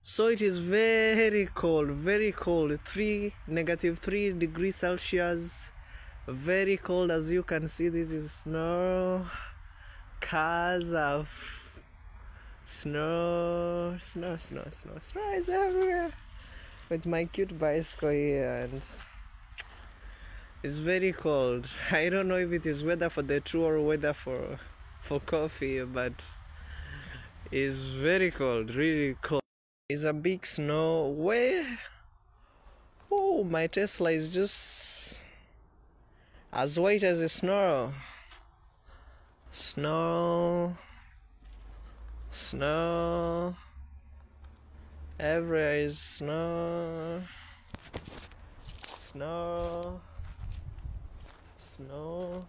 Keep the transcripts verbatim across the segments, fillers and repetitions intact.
So it is very cold, very cold. Three negative three degrees Celsius. Very cold, as you can see. This is snow. Cars of snow, snow, snow, snow, snow is everywhere. With my cute bicycle here, and it's very cold. I don't know if it is weather for the tour or weather for for coffee, but it's very cold, really cold. It's a big snow. Where? Oh, my Tesla is just as white as the snow. Snow, snow. Everywhere is snow, snow, snow.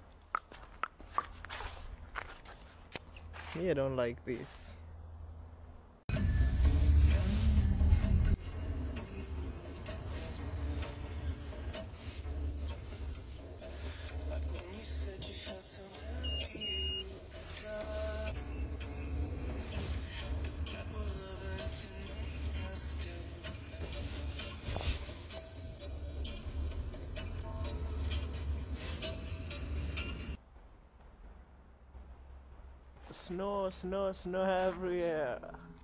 Me, I don't like this. Snow, snow, snow everywhere.